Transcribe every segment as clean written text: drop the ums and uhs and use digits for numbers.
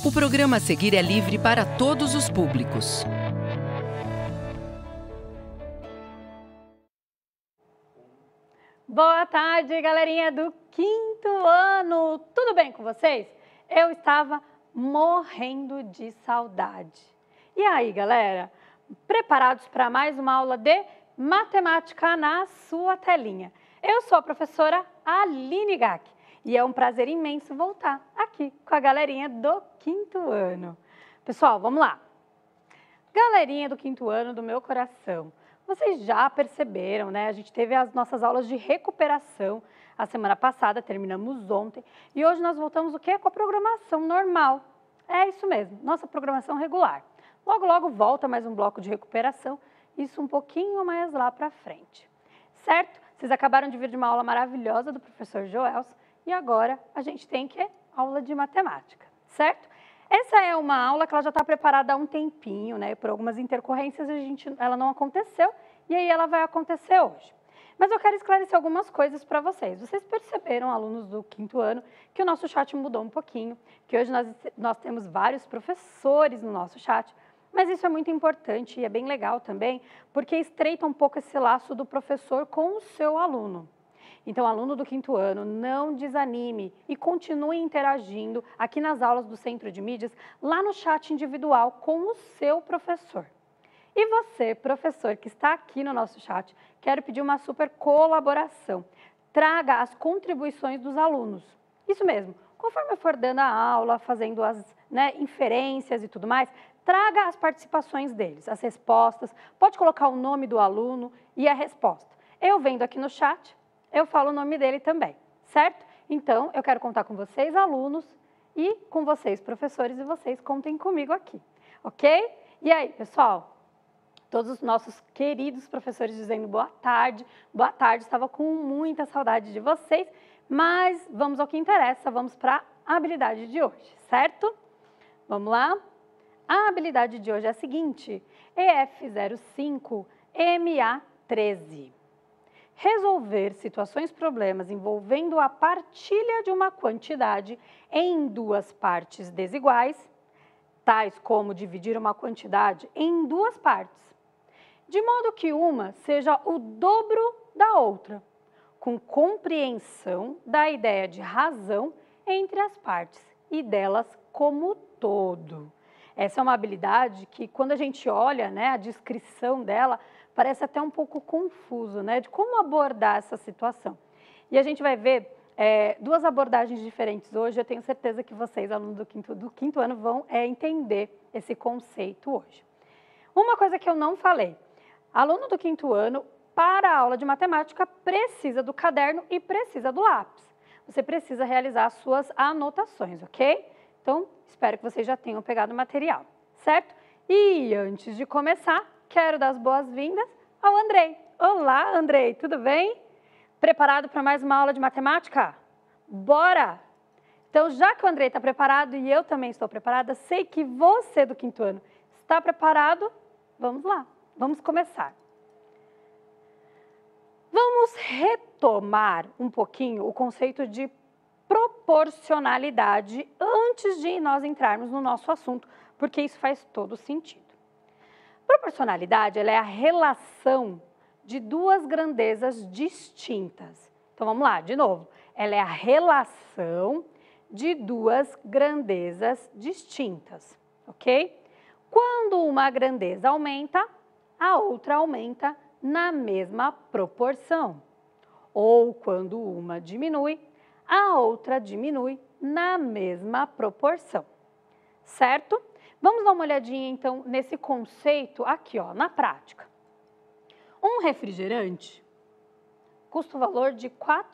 O programa a seguir é livre para todos os públicos. Boa tarde, galerinha do quinto ano! Tudo bem com vocês? Eu estava morrendo de saudade. E aí, galera? Preparados para mais uma aula de matemática na sua telinha? Eu sou a professora Aline Gack e é um prazer imenso voltar aqui com a galerinha do quinto ano. Pessoal, vamos lá! Galerinha do quinto ano do meu coração, vocês já perceberam, né? A gente teve as nossas aulas de recuperação a semana passada, terminamos ontem, e hoje nós voltamos o quê? Com a programação normal. É isso mesmo, nossa programação regular. Logo, logo volta mais um bloco de recuperação, isso um pouquinho mais lá para frente. Certo? Vocês acabaram de vir de uma aula maravilhosa do professor Joelson e agora a gente tem que aula de matemática, certo? Essa é uma aula que ela já está preparada há um tempinho, né? Por algumas intercorrências ela não aconteceu e aí ela vai acontecer hoje. Mas eu quero esclarecer algumas coisas para vocês. Vocês perceberam, alunos do quinto ano, que o nosso chat mudou um pouquinho, que hoje nós temos vários professores no nosso chat, mas isso é muito importante e é bem legal também, porque estreita um pouco esse laço do professor com o seu aluno. Então, aluno do quinto ano, não desanime e continue interagindo aqui nas aulas do Centro de Mídias, lá no chat individual com o seu professor. E você, professor, que está aqui no nosso chat, quero pedir uma super colaboração. Traga as contribuições dos alunos. Isso mesmo, conforme eu for dando a aula, fazendo as inferências e tudo mais, traga as participações deles, as respostas, pode colocar o nome do aluno e a resposta. Eu vendo aqui no chat, eu falo o nome dele também, certo? Então, eu quero contar com vocês, alunos, e com vocês, professores, e vocês contem comigo aqui, ok? E aí, pessoal? Todos os nossos queridos professores dizendo boa tarde, estava com muita saudade de vocês, mas vamos ao que interessa, vamos para a habilidade de hoje, certo? Vamos lá? A habilidade de hoje é a seguinte, EF05 MA13. Resolver situações, problemas envolvendo a partilha de uma quantidade em duas partes desiguais, tais como dividir uma quantidade em duas partes, de modo que uma seja o dobro da outra, com compreensão da ideia de razão entre as partes e delas como todo. Essa é uma habilidade que, quando a gente olha, a descrição dela, parece até um pouco confuso, de como abordar essa situação. E a gente vai ver duas abordagens diferentes hoje, eu tenho certeza que vocês, alunos do quinto ano, vão entender esse conceito hoje. Uma coisa que eu não falei, aluno do quinto ano, para a aula de matemática, precisa do caderno e precisa do lápis. Você precisa realizar as suas anotações, ok? Então, espero que vocês já tenham pegado o material, certo? E antes de começar, quero dar as boas-vindas ao Andrei. Olá, Andrei, tudo bem? Preparado para mais uma aula de matemática? Bora! Então, já que o Andrei está preparado e eu também estou preparada, sei que você do quinto ano está preparado, vamos lá, vamos começar. Vamos retomar um pouquinho o conceito de proporcionalidade antes de nós entrarmos no nosso assunto, porque isso faz todo sentido. Proporcionalidade ela é a relação de duas grandezas distintas. Então, vamos lá, de novo. Ela é a relação de duas grandezas distintas, ok? Quando uma grandeza aumenta, a outra aumenta na mesma proporção. Ou quando uma diminui, a outra diminui na mesma proporção, certo? Vamos dar uma olhadinha, então, nesse conceito aqui, ó, na prática. Um refrigerante custa o valor de R$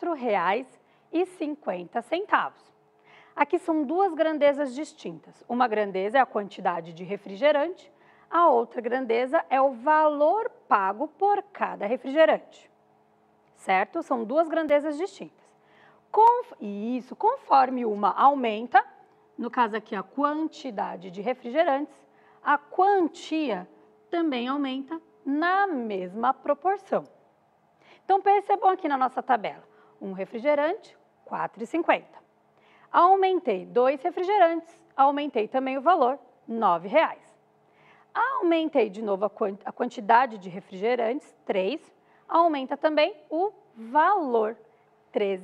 4,50. Aqui são duas grandezas distintas. Uma grandeza é a quantidade de refrigerante, a outra grandeza é o valor pago por cada refrigerante, certo? São duas grandezas distintas. Conforme uma aumenta, no caso aqui a quantidade de refrigerantes, a quantia também aumenta na mesma proporção. Então, percebam aqui na nossa tabela, um refrigerante, R$ 4,50. Aumentei 2 refrigerantes, aumentei também o valor, R$ 9,00. Aumentei de novo a quantidade de refrigerantes, 3, aumenta também o valor, R$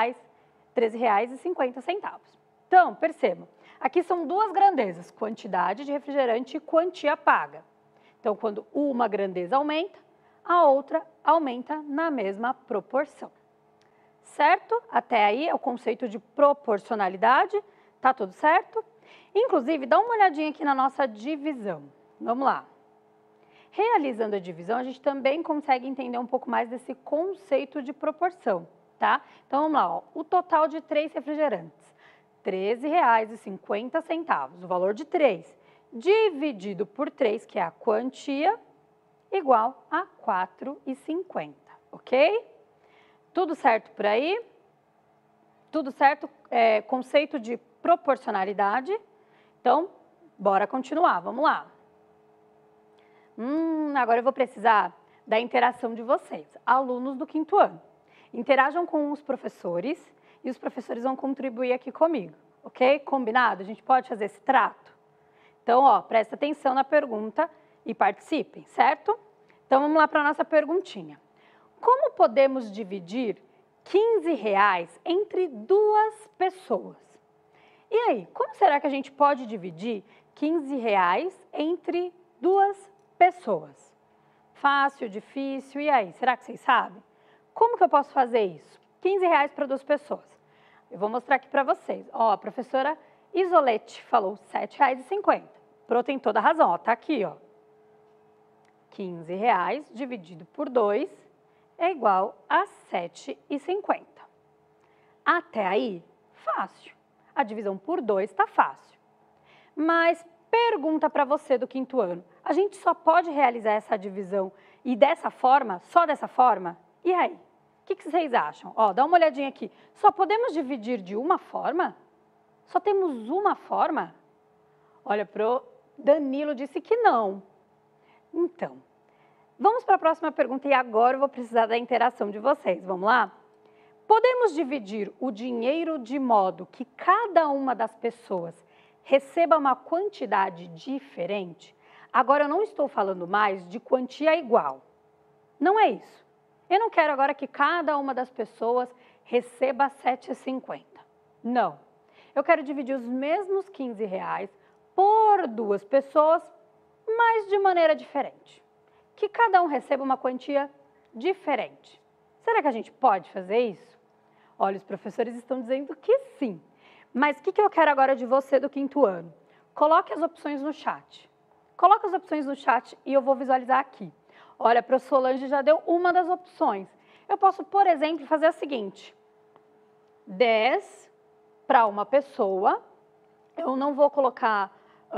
13,50. Então, percebam, aqui são duas grandezas, quantidade de refrigerante e quantia paga. Então, quando uma grandeza aumenta, a outra aumenta na mesma proporção. Certo? Até aí é o conceito de proporcionalidade, tá tudo certo? Inclusive, dá uma olhadinha aqui na nossa divisão. Vamos lá. Realizando a divisão, a gente também consegue entender um pouco mais desse conceito de proporção, tá? Então, vamos lá, ó. O total de 3 refrigerantes, R$ 13,50. O valor de 3 dividido por 3, que é a quantia, igual a R$ 4,50, ok? Tudo certo por aí? Tudo certo? Conceito de proporcionalidade. Então, bora continuar, vamos lá. Agora eu vou precisar da interação de vocês, alunos do 5º ano. Interajam com os professores e os professores vão contribuir aqui comigo, ok? Combinado? A gente pode fazer esse trato? Então, ó, presta atenção na pergunta e participem, certo? Então, vamos lá para a nossa perguntinha. Como podemos dividir R$ 15,00 entre 2 pessoas? E aí, como será que a gente pode dividir R$ 15,00 entre 2 pessoas? Fácil, difícil, e aí, será que vocês sabem? Como que eu posso fazer isso? R$ 15,00 para 2 pessoas. Eu vou mostrar aqui para vocês. Ó, a professora Isolete falou R$ 7,50. Pro tem toda a razão, ó, tá aqui, ó. R$ 15,00 dividido por 2 é igual a R$ 7,50. Até aí, fácil. A divisão por 2 está fácil. Mas pergunta para você do 5º ano, a gente só pode realizar essa divisão e dessa forma, só dessa forma? E aí? O que vocês acham? Ó, dá uma olhadinha aqui. Só podemos dividir de uma forma? Só temos uma forma? Olha, pro Danilo disse que não. Então, vamos para a próxima pergunta e agora eu vou precisar da interação de vocês. Vamos lá? Podemos dividir o dinheiro de modo que cada uma das pessoas receba uma quantidade diferente? Agora, eu não estou falando mais de quantia igual. Não é isso. Eu não quero agora que cada uma das pessoas receba R$ 7,50. Não. Eu quero dividir os mesmos R$ 15,00 por 2 pessoas, mas de maneira diferente. Que cada um receba uma quantia diferente. Será que a gente pode fazer isso? Olha, os professores estão dizendo que sim. Mas o que eu quero agora de você do 5º ano? Coloque as opções no chat. Coloque as opções no chat e eu vou visualizar aqui. Olha, a Pro Solange já deu uma das opções. Eu posso, por exemplo, fazer a seguinte. 10 para uma pessoa. Eu não vou colocar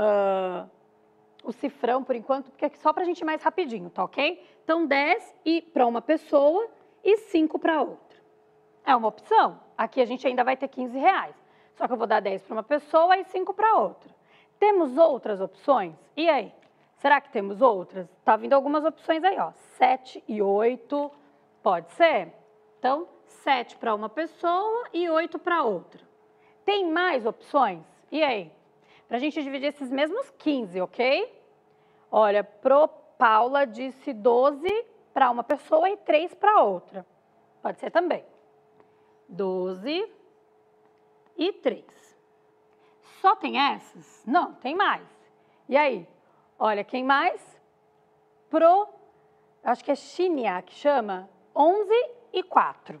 o cifrão por enquanto, porque é só para a gente ir mais rapidinho, tá ok? Então, 10 para uma pessoa e 5 para outra. É uma opção. Aqui a gente ainda vai ter R$ 15,00. Só que eu vou dar 10 para uma pessoa e 5 para outra. Temos outras opções? E aí? Será que temos outras? Tá vindo algumas opções aí, ó. 7 e 8, pode ser? Então, 7 para uma pessoa e 8 para outra. Tem mais opções? E aí? Para a gente dividir esses mesmos 15, ok? Olha, pro Paula disse 12 para uma pessoa e 3 para outra. Pode ser também. 12 e 3. Só tem essas? Não, tem mais. E aí? Olha, quem mais? Acho que é Xinia que chama, 11 e 4.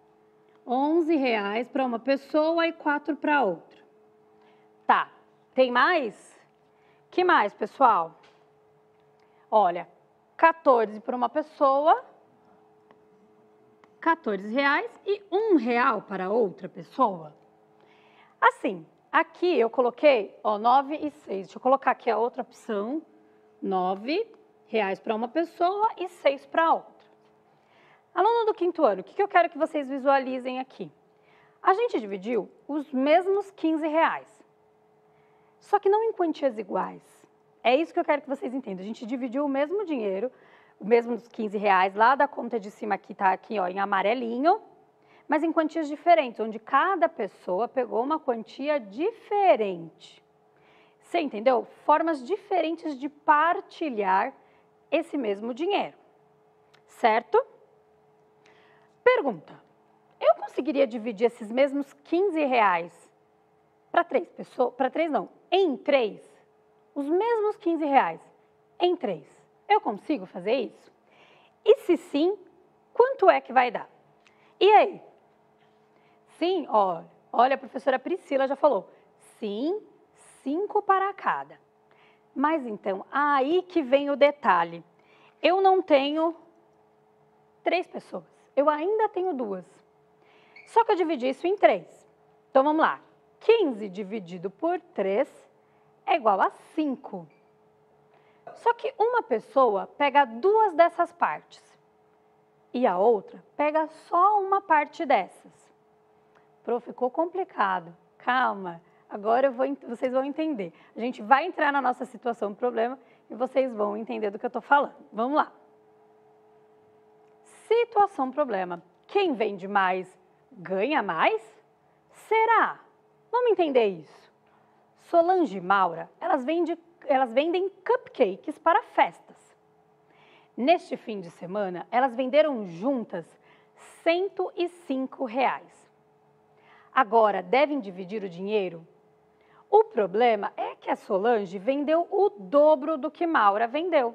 R$11 para uma pessoa e 4 para outra. Tá, tem mais? Que mais, pessoal? Olha, 14 para uma pessoa, R$14 e R$1 para outra pessoa. Assim, aqui eu coloquei, ó, 9 e 6. Deixa eu colocar aqui a outra opção. R$9 para uma pessoa e 6 para outra. Aluno do 5º ano, o que eu quero que vocês visualizem aqui? A gente dividiu os mesmos R$15. Só que não em quantias iguais. É isso que eu quero que vocês entendam. A gente dividiu o mesmo dinheiro, os mesmos R$15 lá da conta de cima aqui, tá aqui, ó, em amarelinho, mas em quantias diferentes, onde cada pessoa pegou uma quantia diferente. Você entendeu? Formas diferentes de partilhar esse mesmo dinheiro, certo? Pergunta, eu conseguiria dividir esses mesmos R$ 15 para 3 pessoas, em 3? Os mesmos R$ 15 em 3. Eu consigo fazer isso? E se sim, quanto é que vai dar? E aí? Sim, olha, a professora Priscila já falou. Sim, 5 para cada. Mas então, aí que vem o detalhe. Eu não tenho 3 pessoas, eu ainda tenho 2. Só que eu dividi isso em 3. Então, vamos lá. 15 dividido por 3 é igual a 5. Só que uma pessoa pega 2 dessas partes e a outra pega só uma parte dessas. Ficou complicado. Calma, agora vocês vão entender. A gente vai entrar na nossa situação, problema, e vocês vão entender do que eu estou falando. Vamos lá. Situação, problema. Quem vende mais, ganha mais? Será? Vamos entender isso. Solange e Maura, elas vendem cupcakes para festas. Neste fim de semana, elas venderam juntas R$ 105. Agora, devem dividir o dinheiro? O problema é que a Solange vendeu o dobro do que Maura vendeu.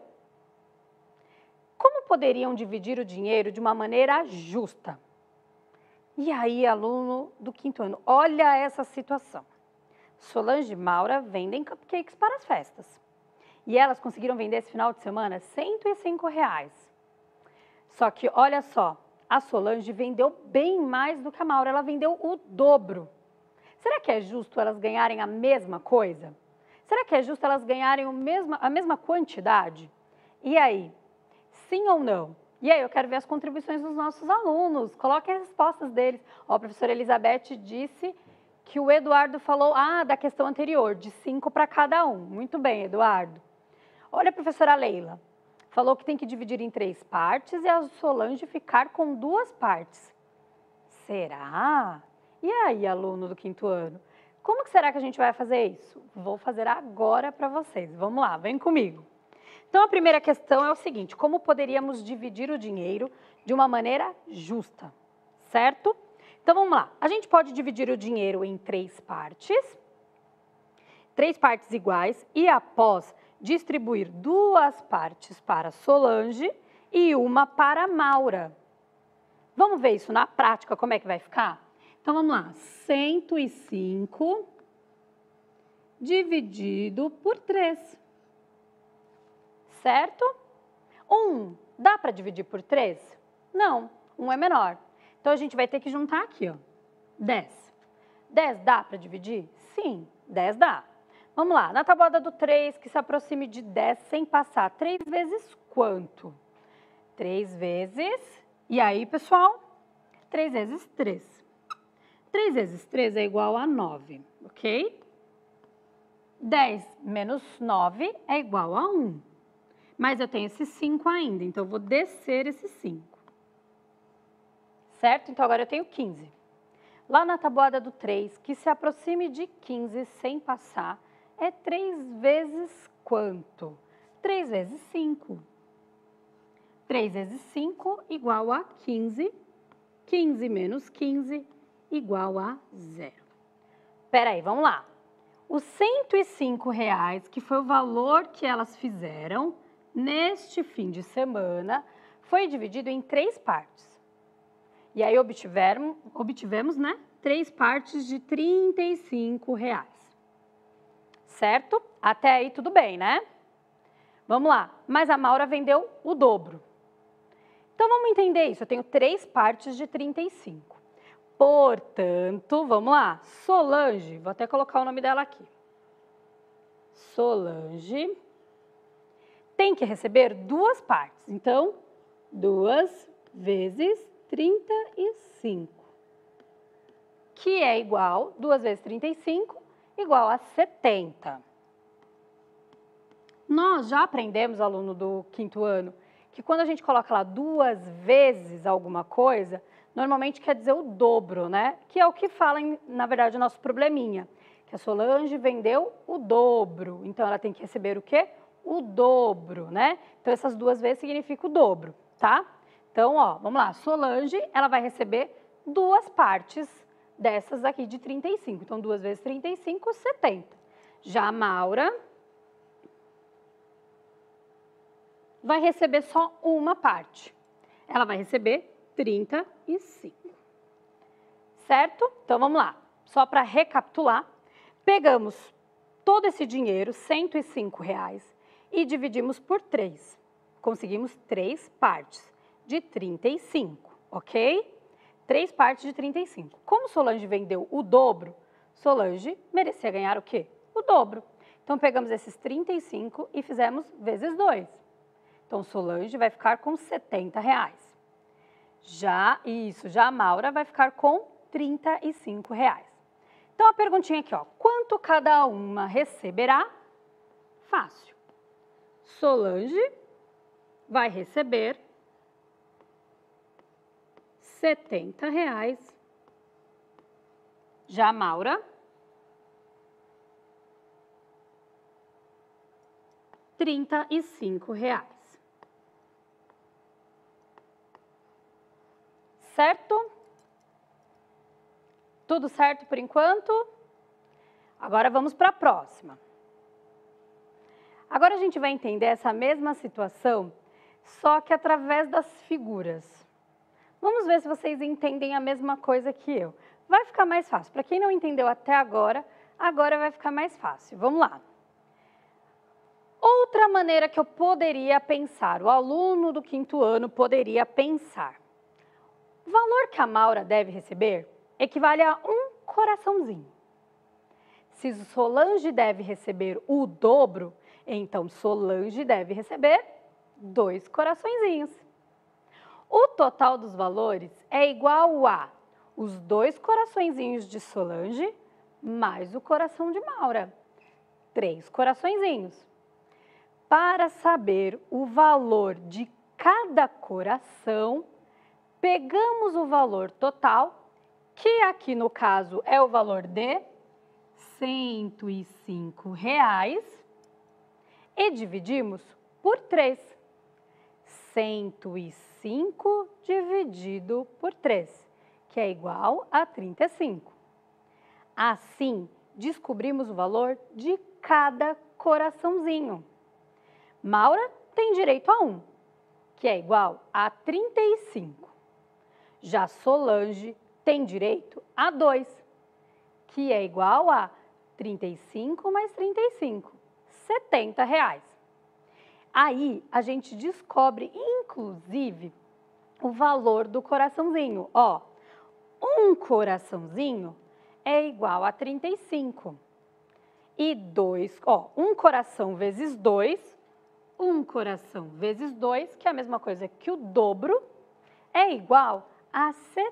Como poderiam dividir o dinheiro de uma maneira justa? E aí, aluno do 5º ano, olha essa situação. Solange e Maura vendem cupcakes para as festas. E elas conseguiram vender esse final de semana R$ 105. Só que, olha só, a Solange vendeu bem mais do que a Maura, ela vendeu o dobro. Será que é justo elas ganharem a mesma coisa? Será que é justo elas ganharem a mesma quantidade? E aí, sim ou não? E aí, eu quero ver as contribuições dos nossos alunos, coloquem as respostas deles. A professora Elizabeth disse que o Eduardo falou, da questão anterior, de 5 para cada um. Muito bem, Eduardo. Olha a professora Leila, falou que tem que dividir em 3 partes e a Solange ficar com 2 partes. Será? E aí, aluno do 5º ano, como que será que a gente vai fazer isso? Vou fazer agora para vocês. Vamos lá, vem comigo. Então, a primeira questão é o seguinte, como poderíamos dividir o dinheiro de uma maneira justa, certo? Então, vamos lá. A gente pode dividir o dinheiro em 3 partes iguais, e após distribuir 2 partes para Solange e 1 para Maura. Vamos ver isso na prática, como é que vai ficar? Então, vamos lá. 105 dividido por 3. Certo? 1 dá para dividir por 3? Não, 1 é menor. Então, a gente vai ter que juntar aqui, 10. 10 dá para dividir? Sim, 10 dá. Vamos lá, na tabuada do 3, que se aproxime de 10 sem passar. 3 vezes quanto? 3 vezes, e aí, pessoal? 3 vezes 3. 3 vezes 3 é igual a 9, ok? 10 menos 9 é igual a 1. Mas eu tenho esse 5 ainda, então eu vou descer esse 5. Certo? Então, agora eu tenho 15. Lá na tabuada do 3, que se aproxime de 15 sem passar, é 3 vezes quanto? 3 vezes 5. 3 vezes 5 igual a 15. 15 menos 15 igual a 0. Espera aí, vamos lá. Os R$ 105, que foi o valor que elas fizeram neste fim de semana, foi dividido em 3 partes. E aí obtivemos, né, 3 partes de R$ 35. Certo? Até aí tudo bem, né? Vamos lá. Mas a Maura vendeu o dobro. Então, vamos entender isso. Eu tenho 3 partes de 35. Portanto, vamos lá. Solange, vou até colocar o nome dela aqui. Solange tem que receber 2 partes. Então, 2 vezes 35, que é igual, 2 vezes 35, igual a 70. Nós já aprendemos, aluno do 5º ano, que quando a gente coloca lá 2 vezes alguma coisa, normalmente quer dizer o dobro, né? Que é o que fala, na verdade, o nosso probleminha. Que a Solange vendeu o dobro. Então, ela tem que receber o quê? O dobro, né? Então, essas duas vezes significa o dobro, tá? Então, ó, vamos lá. Solange, ela vai receber duas partes dessas aqui de 35. Então, 2 vezes 35, 70. Já a Maura vai receber só uma parte. Ela vai receber 35. Certo? Então, vamos lá. Só para recapitular, pegamos todo esse dinheiro, R$105, e dividimos por 3. Conseguimos 3 partes de 35, ok? 3 partes de 35. Como Solange vendeu o dobro, Solange merecia ganhar o quê? O dobro. Então, pegamos esses 35 e fizemos vezes 2. Então, Solange vai ficar com R$70. Já a Maura vai ficar com R$35. Então, a perguntinha aqui, ó, quanto cada uma receberá? Fácil. Solange vai receber R$70. Já a Maura, R$35. Certo? Tudo certo por enquanto? Agora vamos para a próxima. Agora a gente vai entender essa mesma situação, só que através das figuras. Vamos ver se vocês entendem a mesma coisa que eu. Vai ficar mais fácil. Para quem não entendeu até agora, agora vai ficar mais fácil. Vamos lá. Outra maneira que eu poderia pensar, o aluno do 5º ano poderia pensar. O valor que a Maura deve receber equivale a um coraçãozinho. Se Solange deve receber o dobro, então Solange deve receber 2 coraçõezinhos. O total dos valores é igual a os 2 coraçõezinhos de Solange mais o coração de Maura. 3 coraçõezinhos. Para saber o valor de cada coração, pegamos o valor total, que aqui no caso é o valor de R$105, e dividimos por 3. 105 dividido por 3, que é igual a 35. Assim, descobrimos o valor de cada coraçãozinho. Maura tem direito a 1, que é igual a 35. Já Solange tem direito a 2, que é igual a 35 mais 35, R$70. Aí, a gente descobre, inclusive, o valor do coraçãozinho. Ó, um coraçãozinho é igual a 35. E 2, ó, um coração vezes 2, um coração vezes 2, que é a mesma coisa que o dobro, é igual a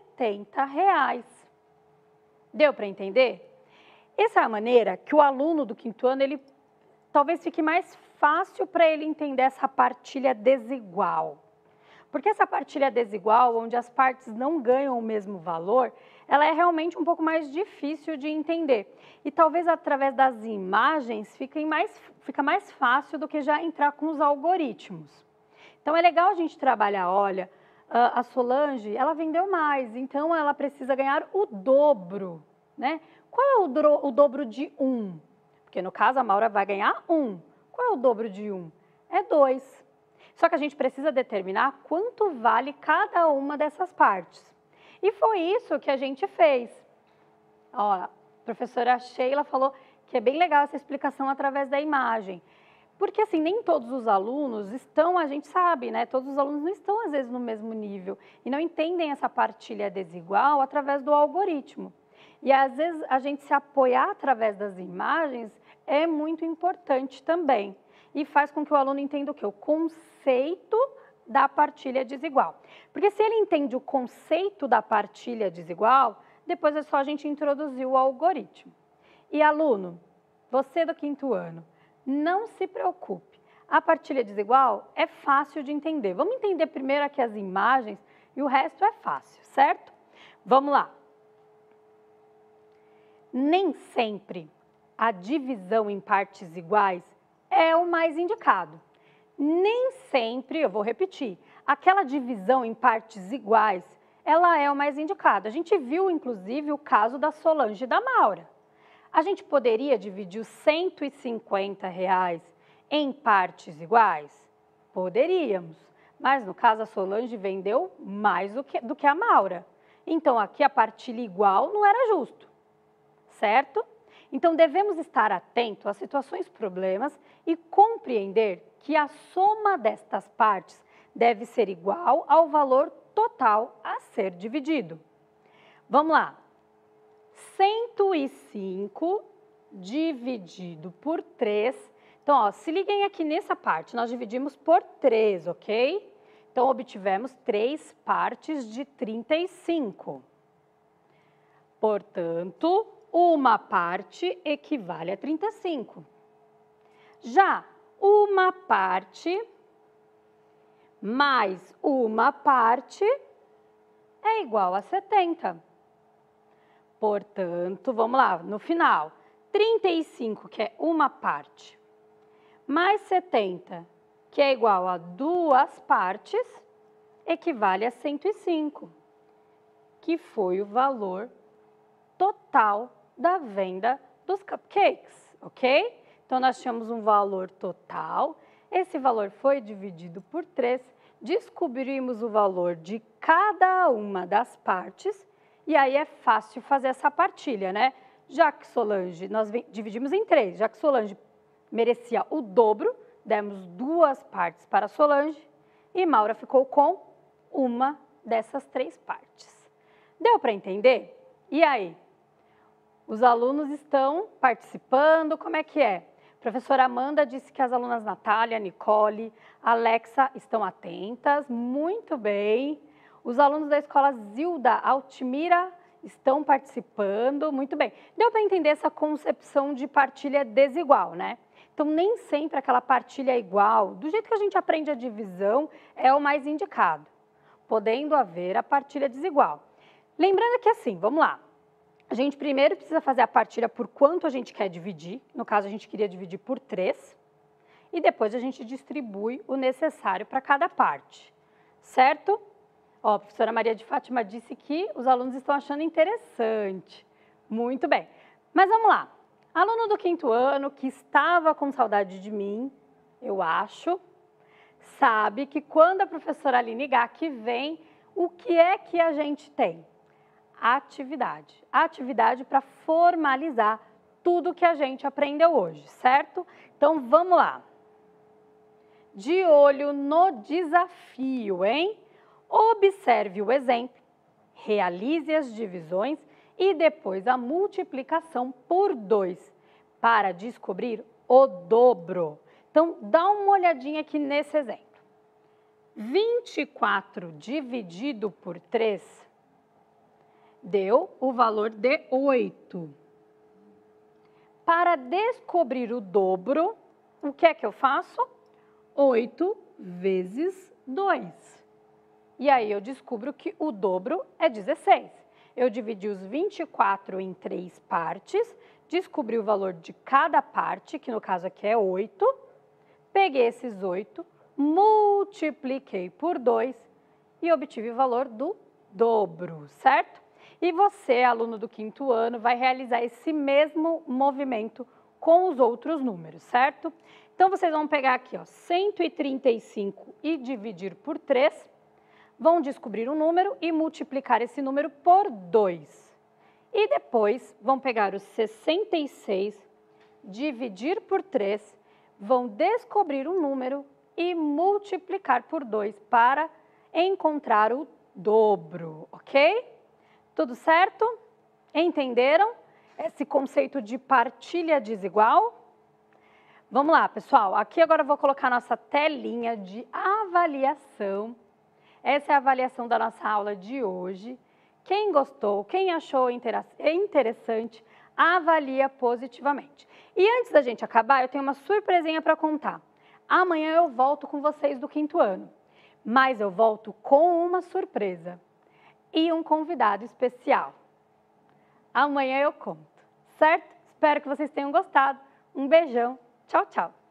R$70. Deu para entender? Essa é a maneira que o aluno do 5º ano, ele talvez fique mais fácil para ele entender essa partilha desigual. Porque essa partilha desigual, onde as partes não ganham o mesmo valor, ela é realmente um pouco mais difícil de entender. E talvez através das imagens fica mais fácil do que já entrar com os algoritmos. Então é legal a gente trabalhar, olha, a Solange, ela vendeu mais, então ela precisa ganhar o dobro, né? Qual é o dobro de 1? Porque no caso a Maura vai ganhar 1. Qual é o dobro de 1? É 2. Só que a gente precisa determinar quanto vale cada uma dessas partes. E foi isso que a gente fez. Ó, a professora Sheila falou que é bem legal essa explicação através da imagem. Porque assim, nem todos os alunos estão, a gente sabe, né? Todos os alunos não estão às vezes no mesmo nível e não entendem essa partilha desigual através do algoritmo. E às vezes a gente se apoiar através das imagens é muito importante também. E faz com que o aluno entenda o quê? O conceito da partilha desigual. Porque se ele entende o conceito da partilha desigual, depois é só a gente introduzir o algoritmo. E aluno, você do 5º ano, não se preocupe. A partilha desigual é fácil de entender. Vamos entender primeiro aqui as imagens e o resto é fácil, certo? Vamos lá. Nem sempre a divisão em partes iguais é o mais indicado. Nem sempre, eu vou repetir, aquela divisão em partes iguais, ela é o mais indicado. A gente viu, inclusive, o caso da Solange e da Maura. A gente poderia dividir os R$ 150 em partes iguais? Poderíamos, mas no caso a Solange vendeu mais do que a Maura. Então aqui a partilha igual não era justo, certo? Então devemos estar atentos às situações problemas e compreender que a soma destas partes deve ser igual ao valor total a ser dividido. Vamos lá. 105 dividido por 3. Então, ó, se liguem aqui nessa parte, nós dividimos por 3, ok? Então, obtivemos 3 partes de 35. Portanto, uma parte equivale a 35. Já uma parte mais uma parte é igual a 70. Portanto, vamos lá, no final, 35, que é uma parte, mais 70, que é igual a 2 partes, equivale a 105, que foi o valor total da venda dos cupcakes, ok? Então, nós tínhamos um valor total, esse valor foi dividido por 3, descobrimos o valor de cada uma das partes, e aí é fácil fazer essa partilha, né? Já que Solange, nós dividimos em 3, já que Solange merecia o dobro, demos 2 partes para Solange e Maura ficou com uma dessas 3 partes. Deu para entender? E aí? Os alunos estão participando, como é que é? A professora Amanda disse que as alunas Natália, Nicole, Alexa estão atentas, muito bem. Os alunos da escola Zilda Altimira estão participando, muito bem. Deu para entender essa concepção de partilha desigual, né? Então, nem sempre aquela partilha igual, do jeito que a gente aprende a divisão, é o mais indicado, podendo haver a partilha desigual. Lembrando que assim, vamos lá, a gente primeiro precisa fazer a partilha por quanto a gente quer dividir, no caso a gente queria dividir por 3, e depois a gente distribui o necessário para cada parte, certo? Ó, a professora Maria de Fátima disse que os alunos estão achando interessante. Muito bem. Mas vamos lá. Aluno do 5º ano que estava com saudade de mim, eu acho, sabe que quando a professora Aline Gack vem, o que é que a gente tem? Atividade. Atividade para formalizar tudo que a gente aprendeu hoje, certo? Então, vamos lá. De olho no desafio, hein? Observe o exemplo, realize as divisões e depois a multiplicação por 2 para descobrir o dobro. Então, dá uma olhadinha aqui nesse exemplo. 24 dividido por 3 deu o valor de 8. Para descobrir o dobro, o que é que eu faço? 8 vezes 2. E aí eu descubro que o dobro é 16. Eu dividi os 24 em 3 partes, descobri o valor de cada parte, que no caso aqui é 8, peguei esses 8, multipliquei por 2 e obtive o valor do dobro, certo? E você, aluno do 5º ano, vai realizar esse mesmo movimento com os outros números, certo? Então, vocês vão pegar aqui, ó, 135 e dividir por 3, vão descobrir um número e multiplicar esse número por 2. E depois vão pegar os 66, dividir por 3, vão descobrir um número e multiplicar por 2 para encontrar o dobro, ok? Tudo certo? Entenderam esse conceito de partilha desigual? Vamos lá, pessoal. Aqui agora eu vou colocar nossa telinha de avaliação. Essa é a avaliação da nossa aula de hoje. Quem gostou, quem achou interessante, avalia positivamente. E antes da gente acabar, eu tenho uma surpresinha para contar. Amanhã eu volto com vocês do 5º ano, mas eu volto com uma surpresa e um convidado especial. Amanhã eu conto, certo? Espero que vocês tenham gostado. Um beijão. Tchau, tchau.